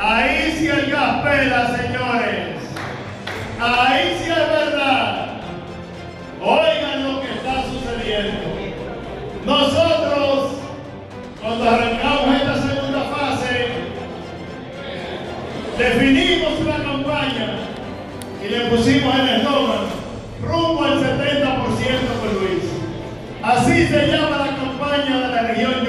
Ahí sí el gas pela, señores. Ahí sí es verdad. Oigan lo que está sucediendo. Nosotros, cuando arrancamos esta segunda fase, definimos una campaña y le pusimos el eslogan rumbo al 70% por Luis. Así se llama la campaña de la región